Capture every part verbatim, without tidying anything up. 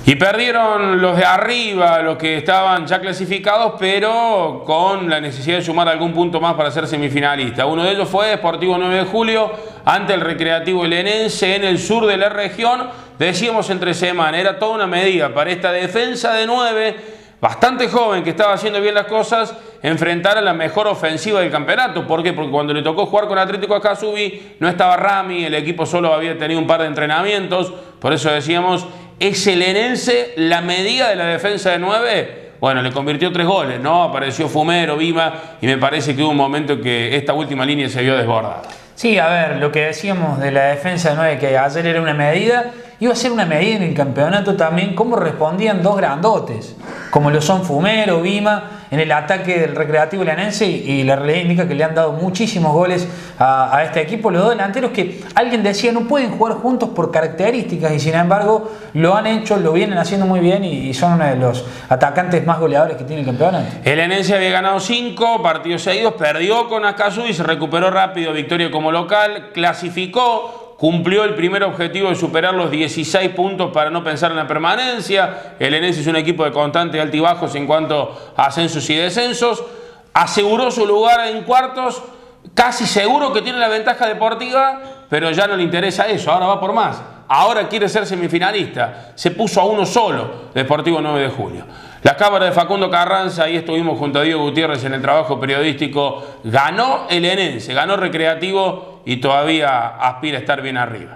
Y perdieron los de arriba, los que estaban ya clasificados, pero con la necesidad de sumar algún punto más para ser semifinalista. Uno de ellos fue Sportivo nueve de julio ante el Recreativo Belenense en el sur de la región. Decíamos entre semana, era toda una medida para esta defensa de nueve, bastante joven, que estaba haciendo bien las cosas, enfrentar a la mejor ofensiva del campeonato. ¿Por qué? Porque cuando le tocó jugar con Atlético Ascasubi no estaba Rami, el equipo solo había tenido un par de entrenamientos. Por eso decíamos, ¿es el Belenense la medida de la defensa de nueve? Bueno, le convirtió tres goles, ¿no? Apareció Fumero, Vima, y me parece que hubo un momento en que esta última línea se vio desbordada. Sí, a ver, lo que decíamos de la defensa de nueve, que ayer era una medida, iba a ser una medida en el campeonato también, cómo respondían dos grandotes, como lo son Fumero, Vima, en el ataque del Recreativo Belenense, y la realidad indica que le han dado muchísimos goles a, a este equipo, los dos delanteros que alguien decía no pueden jugar juntos por características, y sin embargo lo han hecho, lo vienen haciendo muy bien, y, y son uno de los atacantes más goleadores que tiene el campeonato. El Belenense había ganado cinco partidos seguidos, perdió con Ascasubi y se recuperó rápido, victoria como local, clasificó, cumplió el primer objetivo de superar los dieciséis puntos para no pensar en la permanencia. El Belenense es un equipo de constantes altibajos en cuanto a ascensos y descensos. Aseguró su lugar en cuartos, casi seguro que tiene la ventaja deportiva, pero ya no le interesa eso, ahora va por más. Ahora quiere ser semifinalista. Se puso a uno solo, Deportivo nueve de julio. La cámara de Facundo Carranza, ahí estuvimos junto a Diego Gutiérrez en el trabajo periodístico. Ganó el Belenense, ganó Recreativo y todavía aspira a estar bien arriba.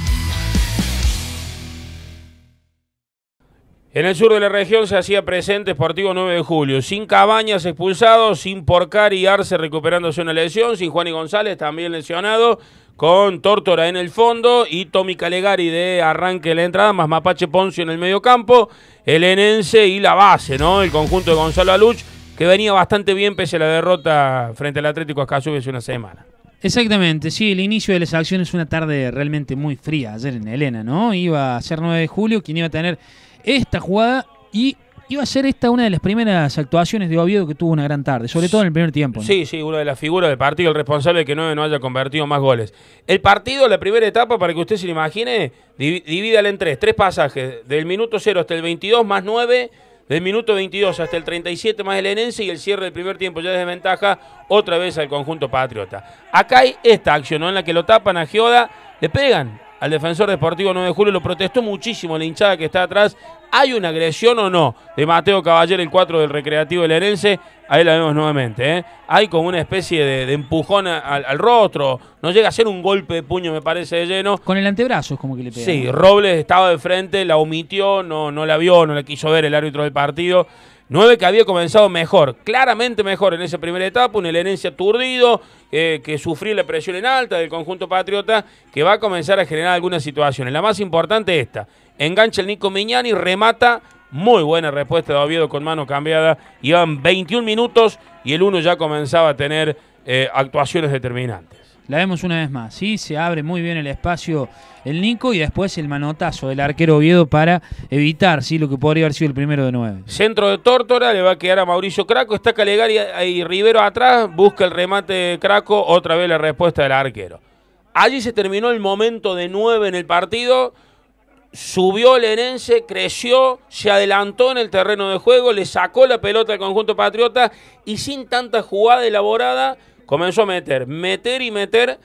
En el sur de la región se hacía presente Sportivo nueve de julio, sin Cabañas expulsado, sin Porcar y Arce recuperándose una lesión, sin Juan y González también lesionado, con Tórtora en el fondo y Tommy Calegari de arranque de la entrada, más Mapache Poncio en el medio campo, el Belenense y la base, ¿no? El conjunto de Gonzalo Aluch, que venía bastante bien pese a la derrota frente al Atlético Ascasubi hace una semana. Exactamente, sí, el inicio de las acciones una tarde realmente muy fría ayer en Helena, ¿no? Iba a ser nueve de julio, quien iba a tener esta jugada y iba a ser esta una de las primeras actuaciones de Oviedo que tuvo una gran tarde, sobre todo en el primer tiempo, ¿no? Sí, sí, una de las figuras del partido, el responsable de que nueve no haya convertido más goles. El partido, la primera etapa, para que usted se lo imagine, divídala en tres, tres pasajes, del minuto cero hasta el veintidós más nueve, del minuto veintidós hasta el treinta y siete más el Belenense, y el cierre del primer tiempo ya de desventaja, otra vez al conjunto patriota. Acá hay esta acción, ¿no? En la que lo tapan a Gioda, le pegan al defensor Deportivo nueve de julio, lo protestó muchísimo la hinchada que está atrás. ¿Hay una agresión o no de Mateo Caballero, el cuatro del Recreativo Belenense? Ahí la vemos nuevamente, ¿eh? Hay como una especie de, de empujón al, al rostro, no llega a ser un golpe de puño, me parece, de lleno. Con el antebrazo es como que le pega. Sí, Robles estaba de frente, la omitió, no, no la vio, no la quiso ver el árbitro del partido. nueve que había comenzado mejor, claramente mejor en esa primera etapa, un Belenense aturdido, eh, que sufrió la presión en alta del conjunto patriota, que va a comenzar a generar algunas situaciones. La más importante esta, engancha el Nico Miñani, remata, muy buena respuesta de Oviedo con mano cambiada, iban veintiún minutos y el uno ya comenzaba a tener eh, actuaciones determinantes. La vemos una vez más, sí, se abre muy bien el espacio el Nico y después el manotazo del arquero Oviedo para evitar, sí, lo que podría haber sido el primero de nueve. Centro de Tórtora, le va a quedar a Mauricio Craco, está Calegari y Rivero atrás, busca el remate de Craco, otra vez la respuesta del arquero. Allí se terminó el momento de nueve en el partido, subió el Belenense, creció, se adelantó en el terreno de juego, le sacó la pelota al conjunto patriota y sin tanta jugada elaborada comenzó a meter, meter y meter,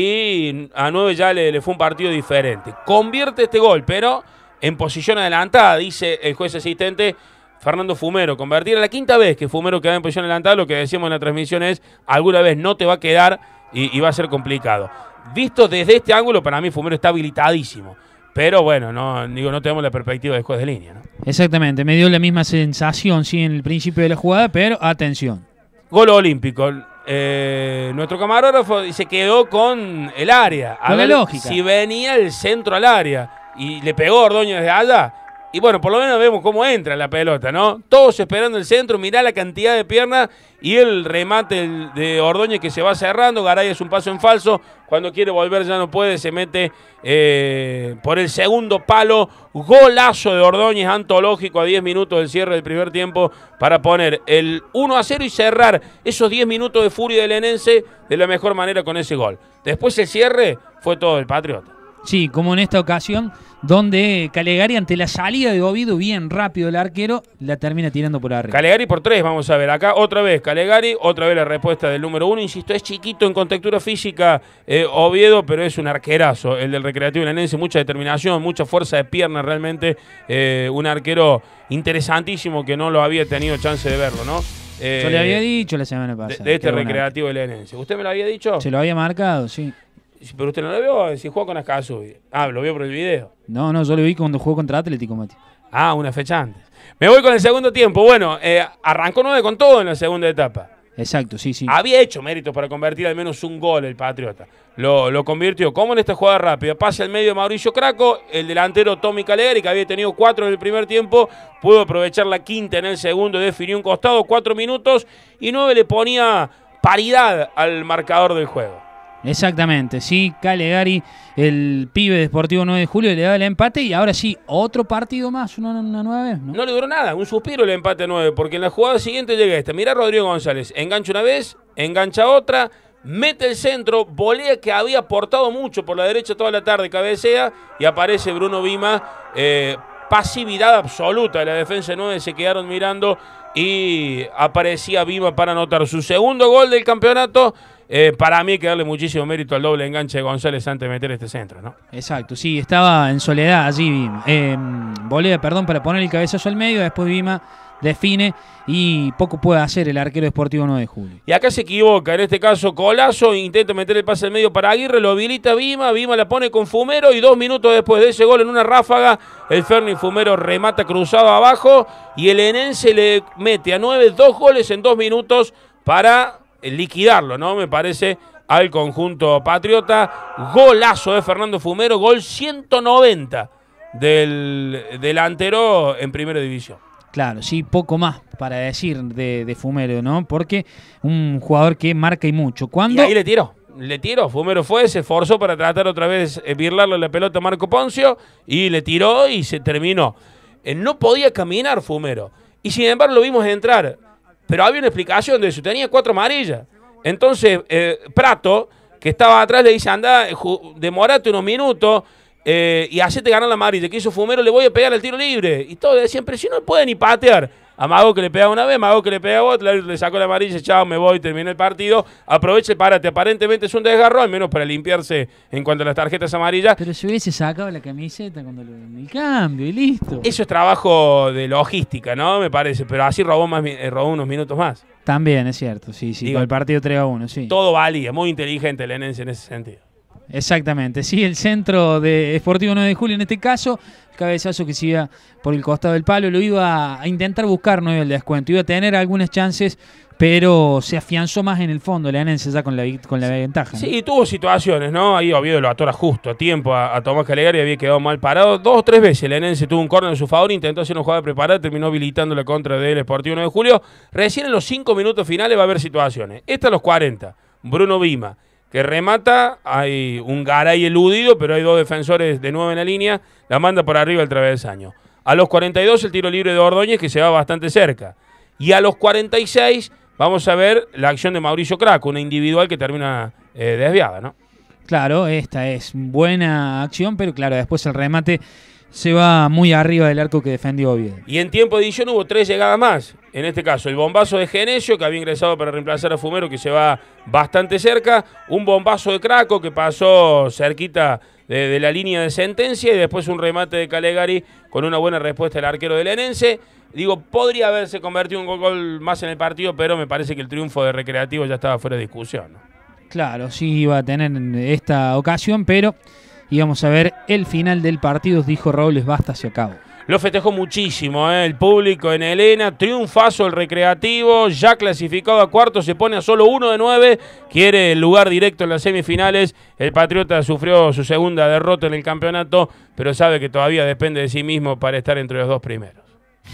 y a nueve ya le, le fue un partido diferente. Convierte este gol, pero en posición adelantada, dice el juez asistente Fernando Fumero. Convertir a la quinta vez que Fumero queda en posición adelantada, lo que decíamos en la transmisión es, alguna vez no te va a quedar y, y va a ser complicado. Visto desde este ángulo, para mí Fumero está habilitadísimo. Pero bueno, no, digo, no tenemos la perspectiva del juez de línea, ¿no? Exactamente, me dio la misma sensación, sí, en el principio de la jugada, pero atención. Gol olímpico. Eh, nuestro camarógrafo se quedó con el área. A con ver la lógica. Si venía el centro al área y le pegó Ordóñez desde allá. Y bueno, por lo menos vemos cómo entra la pelota, ¿no? Todos esperando el centro, mirá la cantidad de piernas y el remate de Ordóñez que se va cerrando. Garay es un paso en falso, cuando quiere volver ya no puede, se mete eh, por el segundo palo. Golazo de Ordóñez, antológico a diez minutos del cierre del primer tiempo para poner el uno a cero y cerrar esos diez minutos de furia del Belenense de la mejor manera con ese gol. Después el cierre fue todo el Patriota. Sí, como en esta ocasión, donde Calegari, ante la salida de Oviedo, bien rápido el arquero, la termina tirando por arriba. Calegari por tres, vamos a ver. Acá otra vez Calegari, otra vez la respuesta del número uno. Insisto, es chiquito en contextura física eh, Oviedo, pero es un arquerazo. El del Recreativo Linense, mucha determinación, mucha fuerza de pierna realmente. Eh, un arquero interesantísimo que no lo había tenido chance de verlo, ¿no? Eh, Yo le había dicho la semana pasada. De, de este Qué Recreativo Linense. ¿Usted me lo había dicho? Se lo había marcado, sí. Pero usted no lo vio, si juega con Ascazu. Ah, lo vio por el video. No, no, yo lo vi cuando jugó contra Atlético, Mati. Ah, una fecha antes. Me voy con el segundo tiempo. Bueno, eh, arrancó nueve con todo en la segunda etapa. Exacto, sí, sí. Había hecho méritos para convertir al menos un gol el Patriota. Lo, lo convirtió. ¿Cómo en esta jugada rápida? Pasa al medio de Mauricio Craco, el delantero Tommy Calegari, que había tenido cuatro en el primer tiempo, pudo aprovechar la quinta en el segundo, definió un costado, cuatro minutos, y nueve le ponía paridad al marcador del juego. Exactamente, sí, Calegari, el pibe de Sportivo nueve de julio, le da el empate y ahora sí, otro partido más, una, una nueva vez, ¿no? No le duró nada, un suspiro el empate a nueve, porque en la jugada siguiente llega esta. Mirá Rodrigo González, engancha una vez, engancha otra, mete el centro, volea que había aportado mucho por la derecha toda la tarde, cabecea, y aparece Bruno Vima, eh, pasividad absoluta de la defensa de nueve, se quedaron mirando y aparecía Vima para anotar su segundo gol del campeonato. Eh, para mí hay que darle muchísimo mérito al doble enganche de González antes de meter este centro, ¿no? Exacto, sí, estaba en soledad allí Vima. Eh, volea, perdón, para poner el cabezazo al medio, después Vima define y poco puede hacer el arquero Sportivo nueve de julio. Y acá se equivoca, en este caso Colazo, intenta meter el pase al medio para Aguirre, lo habilita Vima, Vima la pone con Fumero y dos minutos después de ese gol en una ráfaga, el Ferni Fumero remata cruzado abajo y el Enense le mete a nueve dos goles en dos minutos para liquidarlo, ¿no? Me parece, al conjunto patriota. Golazo de Fernando Fumero, gol ciento noventa del delantero en primera división. Claro, sí, poco más para decir de, de Fumero, ¿no? Porque un jugador que marca y mucho. ¿Cuándo? Y ahí le tiró, le tiró. Fumero fue, se esforzó para tratar otra vez de birlarle la pelota a Marco Poncio y le tiró y se terminó. Eh, no podía caminar Fumero y sin embargo lo vimos entrar. Pero había una explicación de eso, tenía cuatro amarillas. Entonces, eh, Prato, que estaba atrás, le dice, anda, demorate unos minutos eh, y hacete ganar la amarilla. Que hizo Fumero, le voy a pegar el tiro libre. Y todos decían, pero si no puede ni patear. A Mago que le pega una vez, Mago que le pega otra, le sacó la amarilla, chao, me voy, terminé el partido. Aprovecha el parate, aparentemente es un desgarro, al menos para limpiarse en cuanto a las tarjetas amarillas. Pero si hubiese sacado la camiseta cuando lo, el cambio y listo. Eso es trabajo de logística, ¿no? Me parece, pero así robó, más, robó unos minutos más. También es cierto, sí, sí, Digo, con el partido tres a uno, sí. Todo valía, muy inteligente el Enense en ese sentido. Exactamente, sí, el centro de Sportivo nueve de julio en este caso, el cabezazo que se iba por el costado del palo, lo iba a intentar buscar nueve el descuento, iba a tener algunas chances, pero se afianzó más en el fondo el Enense ya con la, con la ventaja, ¿no? Sí, tuvo situaciones, ¿no? Ahí Oviedo lo atora justo a tiempo a, a Tomás Calegari, había quedado mal parado. Dos o tres veces el Enense tuvo un córner en su favor, intentó hacer una jugada preparada, terminó habilitando la contra del Sportivo nueve de julio. Recién en los cinco minutos finales va a haber situaciones. Esta a los cuarenta, Bruno Vima, que remata, hay un Garay eludido, pero hay dos defensores de nueve en la línea, la manda por arriba el travesaño. A los cuarenta y dos el tiro libre de Ordóñez, que se va bastante cerca. Y a los cuarenta y seis vamos a ver la acción de Mauricio Craco, una individual que termina eh, desviada, ¿no? Claro, esta es buena acción, pero claro, después el remate se va muy arriba del arco que defendió Oviedo. Y en tiempo de edición hubo tres llegadas más. En este caso, el bombazo de Genesio, que había ingresado para reemplazar a Fumero, que se va bastante cerca. Un bombazo de Craco, que pasó cerquita de, de la línea de sentencia. Y después un remate de Calegari con una buena respuesta del arquero del Enense. Digo, podría haberse convertido en un gol más en el partido, pero me parece que el triunfo de Recreativo ya estaba fuera de discusión, ¿no? Claro, sí iba a tener esta ocasión, pero íbamos a ver el final del partido, dijo Robles, basta, se acabó. Lo festejó muchísimo, ¿eh? El público en Helena, triunfazo el Recreativo, ya clasificado a cuartos, se pone a solo uno de nueve, quiere el lugar directo en las semifinales. El Patriota sufrió su segunda derrota en el campeonato, pero sabe que todavía depende de sí mismo para estar entre los dos primeros.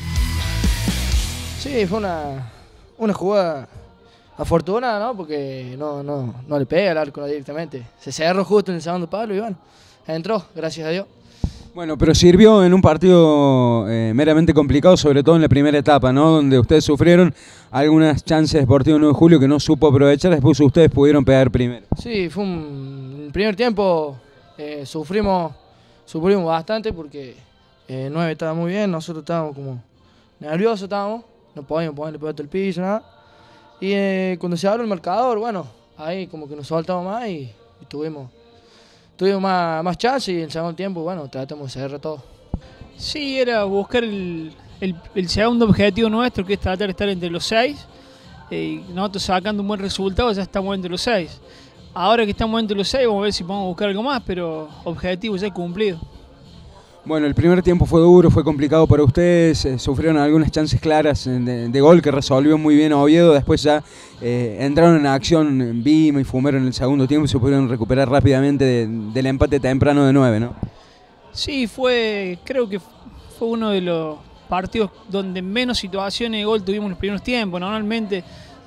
Sí, fue una, una jugada afortunada, ¿no? Porque no, no, no le pega al arco directamente. Se cerró justo en el segundo palo y bueno, entró, gracias a Dios. Bueno, pero sirvió en un partido eh, meramente complicado, sobre todo en la primera etapa, ¿no? Donde ustedes sufrieron algunas chances de Sportivo nueve de julio que no supo aprovechar, después ustedes pudieron pegar primero. Sí, fue un... el primer tiempo Eh, sufrimos, sufrimos bastante porque eh, nueve estaba muy bien, nosotros estábamos como nerviosos, estábamos, no podíamos ponerle pelota al piso, nada. Y eh, cuando se abrió el marcador, bueno, ahí como que nos soltamos más y, y tuvimos, tuvimos más, más chance y en el segundo tiempo, bueno, tratamos de cerrar todo. Sí, era buscar el, el, el segundo objetivo nuestro, que es tratar de estar entre los seis. Eh, y nosotros sacando un buen resultado ya estamos entre los seis. Ahora que estamos entre los seis vamos a ver si podemos buscar algo más, pero objetivo ya cumplido. Bueno, el primer tiempo fue duro, fue complicado para ustedes, eh, sufrieron algunas chances claras de, de gol que resolvió muy bien Oviedo, después ya eh, entraron en acción Vima y Fumero en el segundo tiempo y se pudieron recuperar rápidamente de, del empate temprano de nueve, ¿no? Sí, fue, creo que fue uno de los partidos donde menos situaciones de gol tuvimos en los primeros tiempos. Normalmente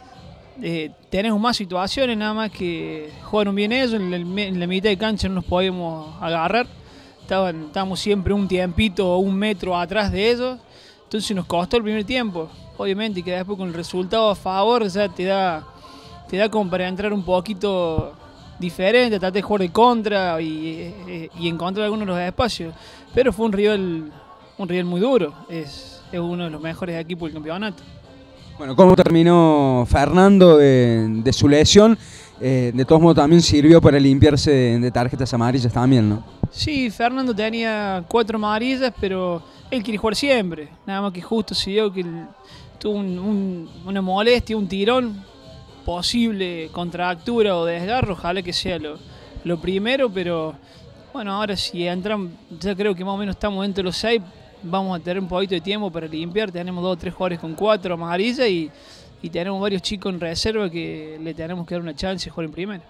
eh, tenemos más situaciones, nada más que jugaron bien ellos, en la, en la mitad de cancha no nos podíamos agarrar. Estaban, estábamos siempre un tiempito o un metro atrás de ellos, entonces nos costó el primer tiempo. Obviamente que después con el resultado a favor ya te da, te da como para entrar un poquito diferente, tratar de jugar de contra y, y encontrar algunos de los espacios. Pero fue un rival, un rival muy duro, es, es uno de los mejores equipos del campeonato. Bueno, ¿cómo terminó Fernando de, de su lesión? Eh, de todos modos también sirvió para limpiarse de, de tarjetas amarillas también, ¿no? Sí, Fernando tenía cuatro amarillas, pero él quiere jugar siempre. Nada más que justo se dio que él tuvo un, un, una molestia, un tirón, posible contractura o desgarro, ojalá que sea lo, lo primero, pero bueno, ahora si entran, ya creo que más o menos estamos dentro de los seis, vamos a tener un poquito de tiempo para limpiar. Tenemos dos o tres jugadores con cuatro amarillas y, y tenemos varios chicos en reserva que le tenemos que dar una chance de jugar en primera.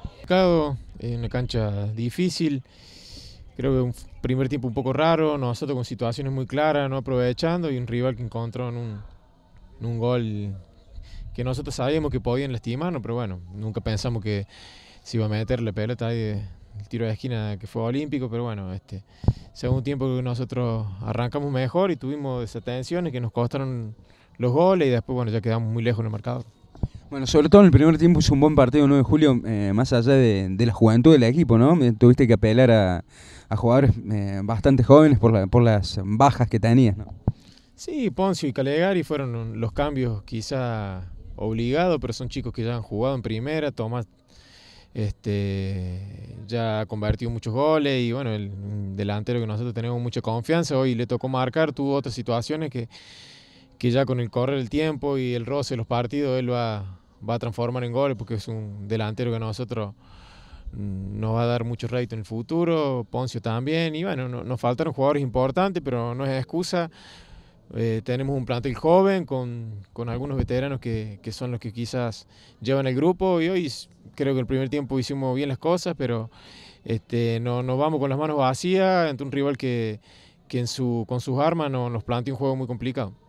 En una cancha difícil, creo que un primer tiempo un poco raro, nosotros con situaciones muy claras, no aprovechando, y un rival que encontró en un, en un gol que nosotros sabíamos que podían lastimarnos, pero bueno, nunca pensamos que se iba a meter la pelota ahí, de, el tiro de esquina que fue olímpico, pero bueno, este segundo tiempo que nosotros arrancamos mejor y tuvimos desatenciones que nos costaron los goles y después bueno ya quedamos muy lejos en el marcador. Bueno, sobre todo en el primer tiempo hizo un buen partido nueve de julio, eh, más allá de, de la juventud del equipo, ¿no? Tuviste que apelar a, a jugadores eh, bastante jóvenes por, la, por las bajas que tenías, ¿no? Sí, Poncio y Calegari fueron los cambios quizá obligados, pero son chicos que ya han jugado en primera. Tomás este, ya ha convertido muchos goles y bueno, el delantero que nosotros tenemos mucha confianza, hoy le tocó marcar, tuvo otras situaciones que, que ya con el correr del tiempo y el roce de los partidos él va, va a transformar en goles porque es un delantero que a nosotros nos va a dar mucho rédito en el futuro. Poncio también, y bueno, no, nos faltaron jugadores importantes, pero no es excusa. Eh, tenemos un plantel joven con, con algunos veteranos que, que son los que quizás llevan el grupo y hoy creo que el primer tiempo hicimos bien las cosas, pero este, no nos vamos con las manos vacías ante un rival que, que en su, con sus armas no, nos plantea un juego muy complicado.